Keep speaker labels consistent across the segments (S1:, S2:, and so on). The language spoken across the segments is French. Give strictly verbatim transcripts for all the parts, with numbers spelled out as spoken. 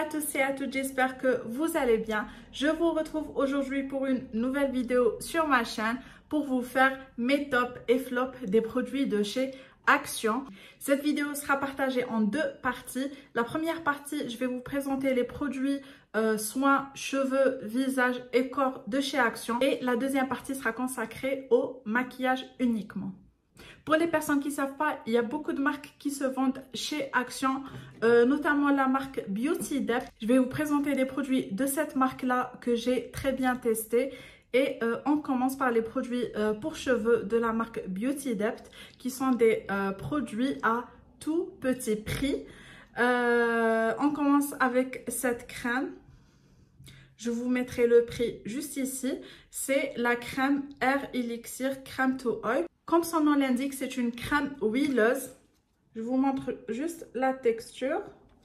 S1: tous et à toutes, j'espère que vous allez bien. Je vous retrouve aujourd'hui pour une nouvelle vidéo sur ma chaîne pour vous faire mes tops et flops des produits de chez Action. Cette vidéo sera partagée en deux parties. La première partie, je vais vous présenter les produits euh, soins, cheveux, visage et corps de chez Action. Et la deuxième partie sera consacrée au maquillage uniquement. Pour les personnes qui ne savent pas, il y a beaucoup de marques qui se vendent chez Action, euh, notamment la marque Beauty Depth. Je vais vous présenter des produits de cette marque-là que j'ai très bien testé. Et euh, on commence par les produits euh, pour cheveux de la marque Beauty Depth, qui sont des euh, produits à tout petit prix. Euh, on commence avec cette crème. Je vous mettrai le prix juste ici. C'est la crème Air Elixir Crème to Oil. Comme son nom l'indique, c'est une crème huileuse. Je vous montre juste la texture.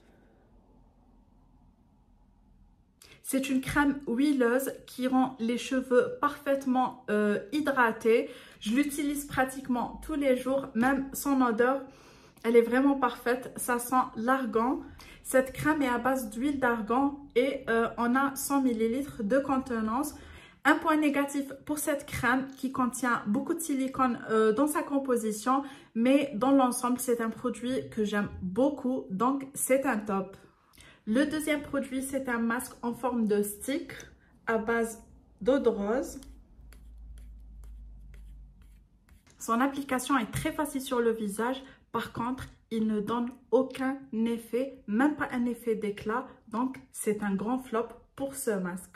S1: C'est une crème huileuse qui rend les cheveux parfaitement euh, hydratés. Je l'utilise pratiquement tous les jours, même son odeur, elle est vraiment parfaite. Ça sent l'argan. Cette crème est à base d'huile d'argan et euh, on a cent millilitres de contenance. Un point négatif pour cette crème qui contient beaucoup de silicone euh, dans sa composition, mais dans l'ensemble, c'est un produit que j'aime beaucoup, donc c'est un top. Le deuxième produit, c'est un masque en forme de stick à base d'eau de rose. Son application est très facile sur le visage. Par contre, il ne donne aucun effet, même pas un effet d'éclat. Donc, c'est un grand flop pour ce masque.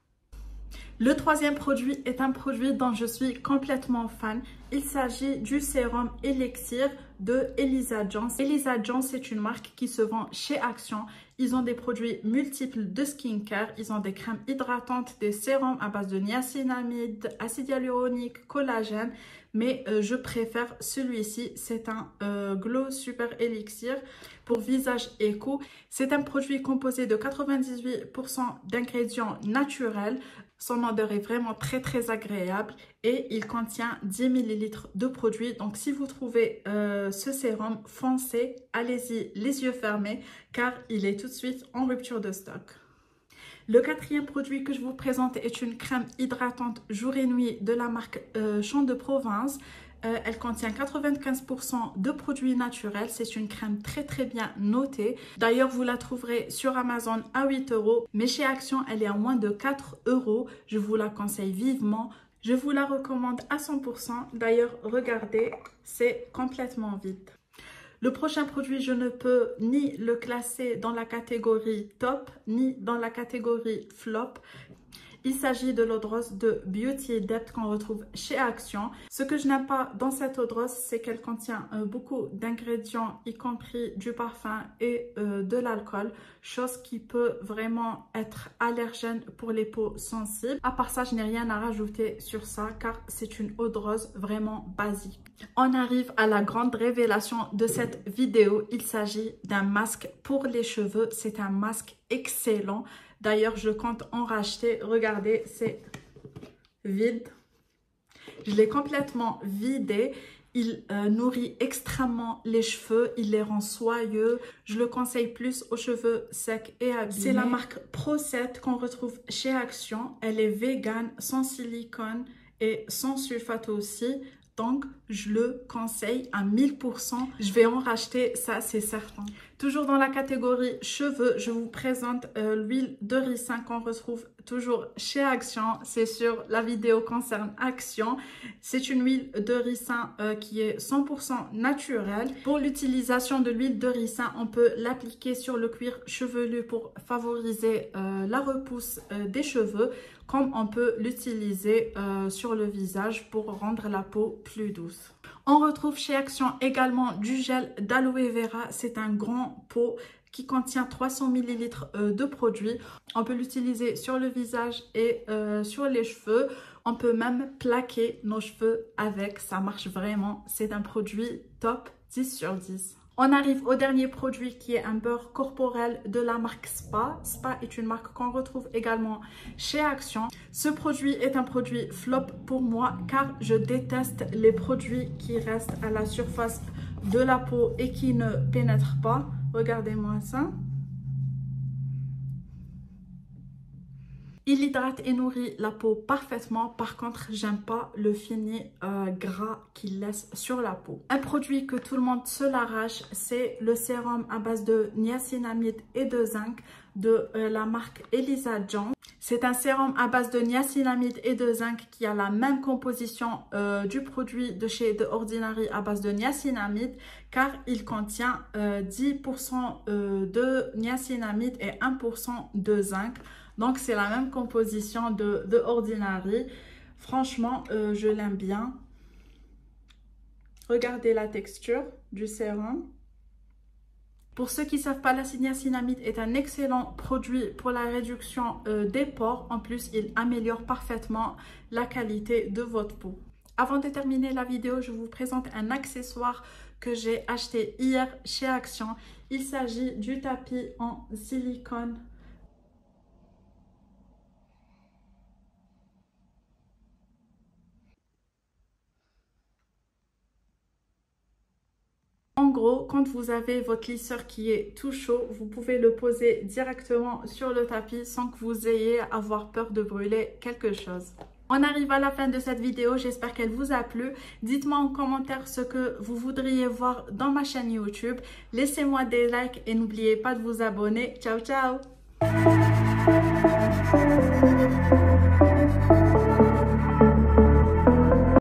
S1: Le troisième produit est un produit dont je suis complètement fan. Il s'agit du sérum Elixir de Elisa Jones. Elisa Jones, c'est une marque qui se vend chez Action. Ils ont des produits multiples de skincare. Ils ont des crèmes hydratantes, des sérums à base de niacinamide, acide hyaluronique, collagène. Mais euh, je préfère celui-ci. C'est un euh, Glow Super Elixir pour visage et cou. C'est un produit composé de quatre-vingt-dix-huit pour cent d'ingrédients naturels. Son odeur est vraiment très très agréable et il contient dix millilitres de produit. Donc si vous trouvez euh, ce sérum, foncez, allez-y les yeux fermés car il est tout de suite en rupture de stock. Le quatrième produit que je vous présente est une crème hydratante jour et nuit de la marque euh, Champ de Provence. Euh, elle contient quatre-vingt-quinze pour cent de produits naturels. C'est une crème très très bien notée. D'ailleurs, vous la trouverez sur Amazon à huit euros. Mais chez Action, elle est à moins de quatre euros. Je vous la conseille vivement. Je vous la recommande à cent pour cent. D'ailleurs, regardez, c'est complètement vide. Le prochain produit, je ne peux ni le classer dans la catégorie top, ni dans la catégorie flop. Il s'agit de l'eau de rose de Beauty Depth qu'on retrouve chez Action. Ce que je n'aime pas dans cette eau de rose, c'est qu'elle contient euh, beaucoup d'ingrédients, y compris du parfum et euh, de l'alcool, chose qui peut vraiment être allergène pour les peaux sensibles. À part ça, je n'ai rien à rajouter sur ça car c'est une eau de rose vraiment basique. On arrive à la grande révélation de cette vidéo. Il s'agit d'un masque pour les cheveux. C'est un masque excellent. D'ailleurs, je compte en racheter. Regardez, c'est vide. Je l'ai complètement vidé. Il euh, nourrit extrêmement les cheveux. Il les rend soyeux. Je le conseille plus aux cheveux secs et abîmés. C'est la marque Procet qu'on retrouve chez Action. Elle est vegan, sans silicone et sans sulfate aussi. Donc, je le conseille à mille pour cent. Je vais en racheter, ça c'est certain. Toujours dans la catégorie cheveux, je vous présente euh, l'huile de ricin qu'on retrouve toujours chez Action. C'est sûr, la vidéo concerne Action. C'est une huile de ricin euh, qui est cent pour cent naturelle. Pour l'utilisation de l'huile de ricin, on peut l'appliquer sur le cuir chevelu pour favoriser euh, la repousse euh, des cheveux, comme on peut l'utiliser euh, sur le visage pour rendre la peau plus douce. On retrouve chez Action également du gel d'aloe vera. C'est un grand pot qui contient trois cents millilitres de produit. On peut l'utiliser sur le visage et euh, sur les cheveux. On peut même plaquer nos cheveux avec. Ça marche vraiment. C'est un produit top, dix sur dix. On arrive au dernier produit qui est un beurre corporel de la marque Spa. Spa est une marque qu'on retrouve également chez Action. Ce produit est un produit flop pour moi car je déteste les produits qui restent à la surface de la peau et qui ne pénètrent pas. Regardez-moi ça. Il hydrate et nourrit la peau parfaitement. Par contre, j'aime pas le fini euh, gras qu'il laisse sur la peau. Un produit que tout le monde se l'arrache, c'est le sérum à base de niacinamide et de zinc de euh, la marque Elisa Jones. C'est un sérum à base de niacinamide et de zinc qui a la même composition euh, du produit de chez The Ordinary à base de niacinamide, car il contient euh, dix pour cent euh, de niacinamide et un pour cent de zinc. Donc, c'est la même composition de The Ordinary. Franchement, euh, je l'aime bien. Regardez la texture du sérum. Pour ceux qui ne savent pas, la niacinamide est un excellent produit pour la réduction euh, des pores. En plus, il améliore parfaitement la qualité de votre peau. Avant de terminer la vidéo, je vous présente un accessoire que j'ai acheté hier chez Action. Il s'agit du tapis en silicone. En gros, quand vous avez votre lisseur qui est tout chaud, vous pouvez le poser directement sur le tapis sans que vous ayez à avoir peur de brûler quelque chose. On arrive à la fin de cette vidéo, j'espère qu'elle vous a plu. Dites-moi en commentaire ce que vous voudriez voir dans ma chaîne YouTube. Laissez-moi des likes et n'oubliez pas de vous abonner. Ciao, ciao!